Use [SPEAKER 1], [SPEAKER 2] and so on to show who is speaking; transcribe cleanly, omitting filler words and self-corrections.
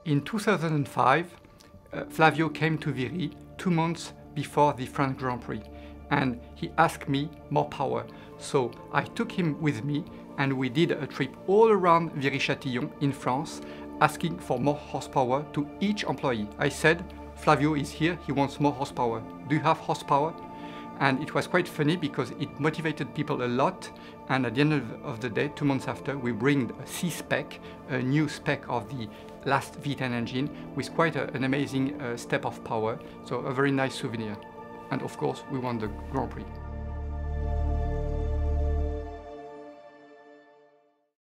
[SPEAKER 1] In 2005, Flavio came to Viry 2 months before the France Grand Prix, and he asked me more power. So I took him with me and we did a trip all around Viry-Châtillon in France, asking for more horsepower to each employee. I said, Flavio is here, he wants more horsepower. Do you have horsepower? And it was quite funny because it motivated people a lot, and at the end of the day, 2 months after, we bring a C-spec, a new spec of the last V10 engine, with quite an amazing step of power, so a very nice souvenir. And of course, we won the Grand Prix.